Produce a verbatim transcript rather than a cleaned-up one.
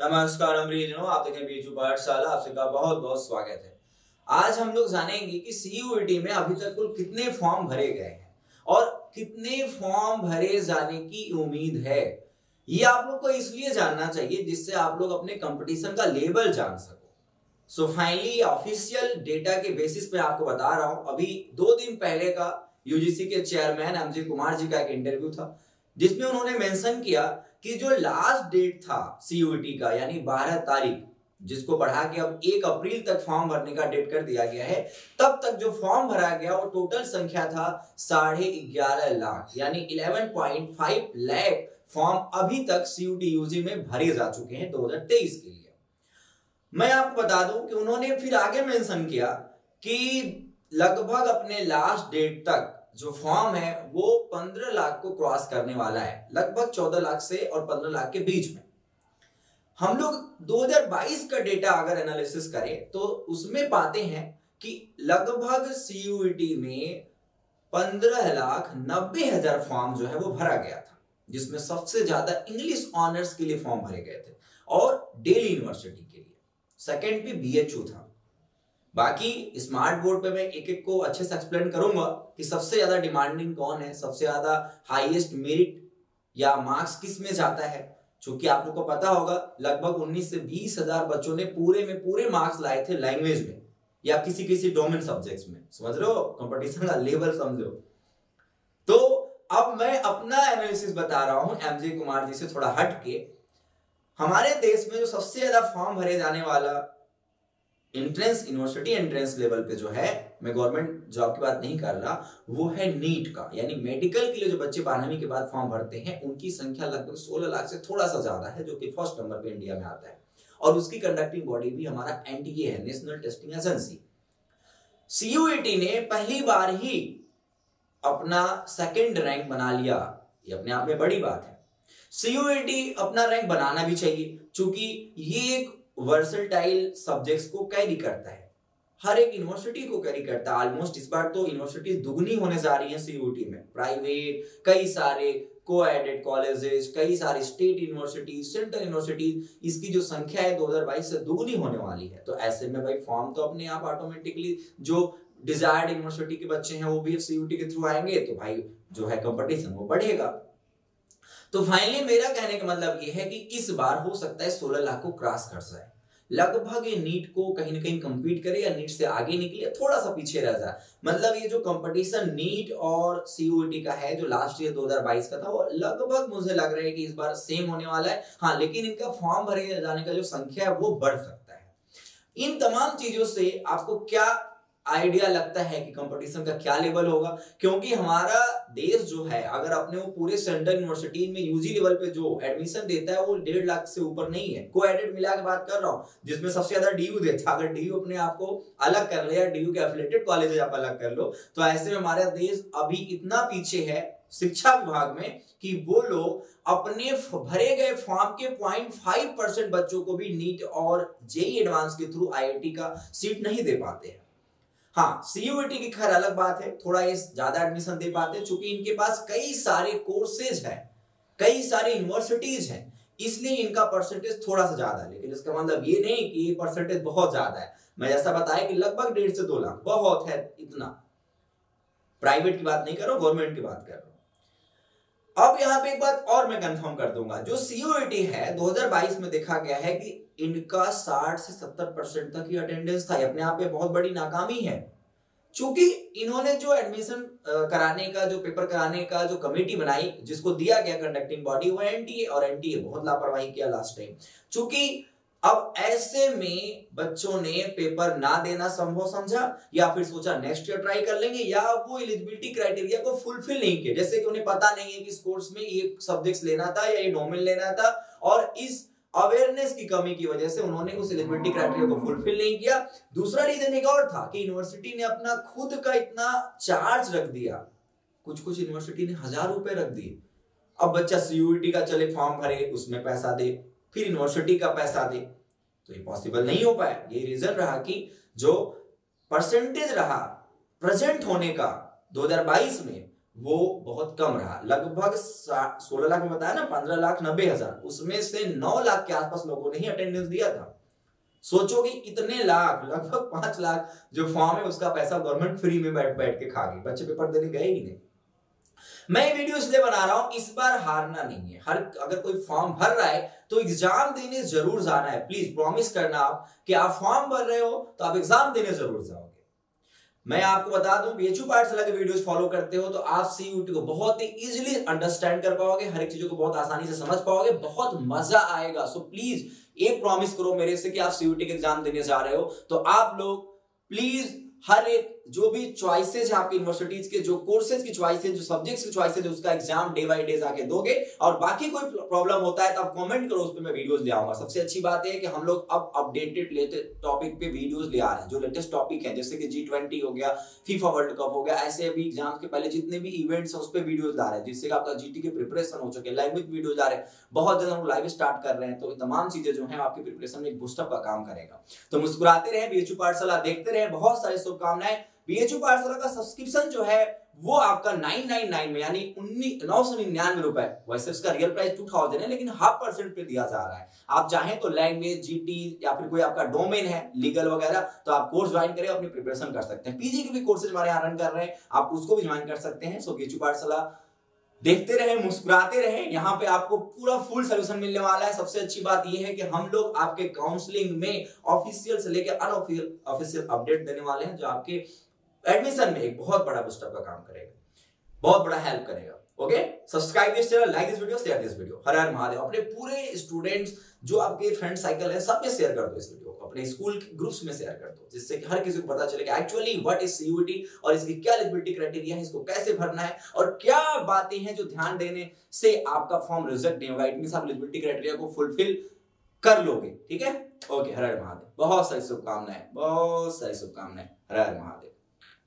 नमस्कार अंग्रेजों, आप देखें बीचू पाठशाला। आप सबका बहुत बहुत स्वागत है। आज हम लोग जानेंगे कि सीयूईटी में अभी तक कुल कितने फॉर्म भरे गए हैं और कितने फॉर्म भरे जाने की उम्मीद है। ये आप लोग को इसलिए जानना चाहिए जिससे आप लोग अपने कंपटीशन का लेवल जान सको। सो फाइनली ऑफिशियल डेटा के बेसिस पे आपको बता रहा हूं, अभी दो दिन पहले का यूजीसी के चेयरमैन एमजे कुमार जी का एक इंटरव्यू था जिसमें उन्होंने मेंशन किया कि जो लास्ट डेट था सीयूईटी का यानी बारह तारीख, जिसको बढ़ा के अब एक अप्रैल तक फॉर्म भरने का डेट कर दिया गया है, तब तक जो फॉर्म भरा गया वो टोटल संख्या था साढ़े ग्यारह लाख यानी ग्यारह पॉइंट पाँच लाख फॉर्म अभी तक सीयूटी यूजी में भरे जा चुके हैं दो हज़ार तेईस के लिए। मैं आपको बता दूं कि उन्होंने फिर आगे मेंशन किया कि लगभग अपने लास्ट डेट तक जो फॉर्म है वो पंद्रह लाख को क्रॉस करने वाला है, लगभग चौदह लाख से और पंद्रह लाख के बीच में। हम लोग दो हज़ार बाईस का डेटा अगर एनालिसिस करें तो उसमें पाते हैं कि लगभग सीयूईटी में पंद्रह लाख नब्बे हजार फॉर्म जो है वो भरा गया था, जिसमें सबसे ज्यादा इंग्लिश ऑनर्स के लिए फॉर्म भरे गए थे और दिल्ली यूनिवर्सिटी के लिए। सेकेंड पे बीएचयू था। बाकी स्मार्ट बोर्ड पे मैं एक एक को अच्छे से एक्सप्लेन करूंगा कि सबसे ज्यादा डिमांडिंग कौन है, सबसे ज्यादा हाईएस्ट मेरिट या मार्क्स किस में जाता है। क्योंकि आप लोग को पता होगा लगभग उन्नीस से बीस हजार बच्चों ने पूरे में पूरे मार्क्स लाए थे लैंग्वेज में या किसी किसी डोमेन सब्जेक्ट्स में। समझ रहे हो, कंपटीशन का लेवल समझो। तो अब मैं अपना एनालिसिस बता रहा हूं एमजे कुमार जी से थोड़ा हट के। हमारे देश में जो सबसे ज्यादा फॉर्म भरे जाने वाला एंट्रेंस यूनिवर्सिटी एंट्रेंस लेवल पे जो है, मैं गवर्नमेंट जॉब की बात नहीं कर रहा, वो है नीट का यानी मेडिकल के लिए जो बच्चे बारहवीं के बाद फॉर्म भरते हैं उनकी संख्या लगभग सोलह लाख से थोड़ा सा ज्यादा है, जो कि फर्स्ट नंबर पे इंडिया में आता है। और उसकी कंडक्टिंग बॉडी भी हमारा एनटीए है, नेशनल टेस्टिंग एजेंसी। सीयूईटी ने पहली बार ही अपना सेकेंड रैंक बना लिया, ये अपने आप में बड़ी बात है। सीयूईटी अपना रैंक बनाना भी चाहिए क्योंकि ये एक वर्सेटाइल सब्जेक्ट्स को कैरी करता है, हर एक यूनिवर्सिटी को कैरी करता है ऑलमोस्ट। इस बार तो यूनिवर्सिटी दुगनी होने जा रही है सीयूटी में, प्राइवेट, कई सारे को-एडेड कॉलेजेस, कई सारे स्टेट यूनिवर्सिटी, सेंट्रल यूनिवर्सिटी, इसकी जो संख्या है दो हज़ार बाईस से दुगनी होने वाली है। तो ऐसे में भाई फॉर्म तो अपने आप ऑटोमेटिकली जो डिजायर्ड यूनिवर्सिटी के बच्चे हैं वो भी सीयूटी के थ्रू आएंगे, तो भाई जो है कंपटीशन वो बढ़ेगा। तो फाइनली मेरा कहने का मतलब ये है कि इस बार हो सकता है सोलह लाख को क्रॉस कर जाए, लगभग ये नीट को कहीं ना कहीं कंपीट करे या नीट से आगे निकले, थोड़ा सा पीछे रह जाए। मतलब ये जो कंपटीशन नीट और सीयूईटी का है जो लास्ट ईयर दो हज़ार बाईस का था, वो लगभग मुझे लग रहा है कि इस बार सेम होने वाला है। हाँ, लेकिन इनका फॉर्म भरे जाने का जो संख्या है वो बढ़ सकता है। इन तमाम चीजों से आपको क्या आइडिया लगता है कि कंपटीशन का क्या लेवल होगा? क्योंकि हमारा देश जो है अगर अपने वो पूरे सेंट्रल यूनिवर्सिटी में यूजी लेवल पे जो एडमिशन देता है वो डेढ़ लाख से ऊपर नहीं है। को एडेड मिला के बात कर रहा हूँ, जिसमें सबसे ज्यादा डीयू देता है। अगर डीयू अपने आप को अलग कर ले या डीयू के एफिलिएटेड कॉलेज आप अलग कर लो, तो ऐसे में हमारा देश अभी इतना पीछे है शिक्षा विभाग में कि वो लोग अपने भरे गए फॉर्म के पॉइंट फाइव परसेंट बच्चों को भी नीट और जेई एडवांस के थ्रू आईआईटी का सीट नहीं दे पाते हैं। हाँ, सीयूईटी की खैर अलग बात है, थोड़ा ये ज्यादा एडमिशन दे पाते हैं क्योंकि इनके पास कई सारे कोर्सेज हैं, कई सारे यूनिवर्सिटीज हैं, इसलिए इनका परसेंटेज थोड़ा सा ज्यादा है। लेकिन इसका मतलब ये नहीं कि ये परसेंटेज बहुत ज्यादा है। मैं जैसा बताया कि लगभग डेढ़ से दो लाख बहुत है, इतना। प्राइवेट की बात नहीं कर रहा हूं, गवर्नमेंट की बात कर रहा हूं। अब यहाँ पे एक बात और मैं कंफर्म कर दूंगा, जो सीयूईटी है दो हज़ार बाईस में देखा गया है कि इनका साठ से सत्तर परसेंट तक ही अटेंडेंस था। अपने आप में बहुत बड़ी नाकामी है, क्योंकि इन्होंने जो एडमिशन कराने का, जो पेपर कराने का जो कमेटी बनाई, जिसको दिया गया कंडक्टिंग बॉडी, वो एनटीए, और एनटीए बहुत लापरवाही किया लास्ट टाइम। क्योंकि अब ऐसे में बच्चों ने पेपर ना देना संभव समझा या फिर सोचा नेक्स्ट ईयर ट्राई कर लेंगे, या वो एलिजिबिलिटी क्राइटेरिया को फुलफिल नहीं किया। जैसे कि उन्हें पता नहीं है कि इस कोर्स में ये सब्जेक्ट्स लेना था या ये डोमेन लेना था, और इस अवेयरनेस की कमी की वजह से उन्होंने उस एलिजिबिलिटी क्राइटेरिया को फुलफिल नहीं किया। दूसरा रीजन एक और था कि यूनिवर्सिटी ने अपना खुद का इतना चार्ज रख दिया, कुछ कुछ यूनिवर्सिटी ने हजार रुपए रख दिए। अब बच्चा सीयूईटी का चले फॉर्म भरे, उसमें पैसा दे, फिर यूनिवर्सिटी का पैसा दे, तो ये पॉसिबल नहीं हो पाया। ये रीजन रहा कि जो परसेंटेज रहा प्रेजेंट होने का दो हज़ार बाईस में, वो बहुत कम रहा। लगभग सोलह लाख में बताया ना, पंद्रह लाख नब्बे हजार, उसमें से नौ लाख के आसपास लोगों ने ही अटेंडेंस दिया था। सोचो कि इतने लाख, लगभग पांच लाख जो फॉर्म है उसका पैसा गवर्नमेंट फ्री में बैठ बैठ के खा गई, बच्चे पेपर देने गए ही नहीं। मैं ये वीडियो इसलिए बना रहा हूं, इस बार हारना नहीं है। हर अगर कोई फॉर्म भर रहा है तो एग्जाम देने जरूर जाना है। प्लीज प्रॉमिस करना आप कि आप फॉर्म भर रहे हो तो आप एग्जाम देने जरूर जाओगे। मैं आपको बता दूं, बीएचयू पाठशाला के वीडियोस फॉलो करते हो तो आप सीयूटी को बहुत ही इजीली अंडरस्टैंड कर पाओगे, हर एक चीजों को बहुत आसानी से समझ पाओगे, बहुत मजा आएगा। सो प्लीज एक प्रॉमिस करो मेरे से कि आप सीयूटी के एग्जाम देने जा रहे हो तो आप लोग प्लीज हर एक जो भी चॉइसेज है आपकी यूनिवर्सिटीज के, जो कोर्सेज की चॉइसेज, जो सब्जेक्ट्स की चॉइसेज, उसका एग्जाम डे बाय डे जाके दोगे। और बाकी कोई प्रॉब्लम होता है तो आप कमेंट करो, उस पर मैं वीडियोस ले आऊंगा। सबसे अच्छी बात है कि हम लोग अब अपडेटेड लेटेस्ट टॉपिक पे वीडियोस ले आ रहे हैं, जो लेटेस्ट टॉपिक है, जैसे कि जी ट्वेंटी हो गया, फीफा वर्ल्ड कप हो गया, ऐसे अभी एग्जाम के पहले जितने भी इवेंट्स हैं उस पर वीडियोस ला रहे हैं, जिससे आपका जीटी की प्रिपरेशन हो सके। लैंग्वेज वीडियोस आ रहे हैं, बहुत ज्यादा हम लाइव स्टार्ट कर रहे हैं, तो तमाम चीजें जो है आपकी प्रिपरेशन में एक बूस्टअप का काम करेगा। तो मुस्कुराते रहे, बीएचयू पाठशाला देखते रहे, बहुत सारी शुभकामनाएं। बीएचयू पाठशाला का सब्सक्रिप्शन जो है वो आपका नाइन नाइन नाइन में, यानी नौ सौ निन्यानवे रुपए, वैसे उसका रियल प्राइस टू थाउजेंड है, लेकिन हाफ परसेंट पे दिया जा रहा है। आप चाहें तो लैंग्वेज, जीटी या फिर कोई आपका डोमेन है लीगल वगैरह, तो आप कोर्स ज्वाइन करें, अपनी प्रिपरेशन कर सकते हैं। पीजी के भी कोर्सेज हमारे यहाँ रन कर रहे हैं, आप उसको भी ज्वाइन कर सकते हैं। सो बीएचयू पाठशाला देखते रहे, मुस्कुराते रहे, यहाँ पे आपको पूरा फुल सोल्यूशन मिलने वाला है। सबसे अच्छी बात यह है कि हम लोग आपके काउंसलिंग में ऑफिशियल से लेकर अनऑफिशियल ऑफिशियल अपडेट देने वाले हैं, जो आपके एडमिशन में एक बहुत बड़ा बूस्टअप का काम करेगा, बहुत बड़ा हेल्प करेगा। Okay, subscribe this channel, like this video, share this video. हर हर महादेव। अपने पूरे स्टूडेंट्स जो आपके फ्रेंड साइकिल है सब में शेयर कर दो इस वीडियो को, अपने स्कूल के ग्रुप्स में शेयर कर दो, जिससे कि हर किसी को पता चले कि एक्चुअली व्हाट इज सीयूईटी और इसकी क्या एलिजिबिलिटी क्राइटेरिया है, इसको कैसे भरना है और क्या बातें हैं जो ध्यान देने से आपका फॉर्म रिजेक्ट नहीं होगा। इट मींस आप एलिजिबिलिटी क्राइटेरिया को फुलफिल कर लोगे। ठीक है, ओके, हर हर महादेव। बहुत सारी शुभकामनाएं, बहुत सारी शुभकामनाएं। हर हर महादेव।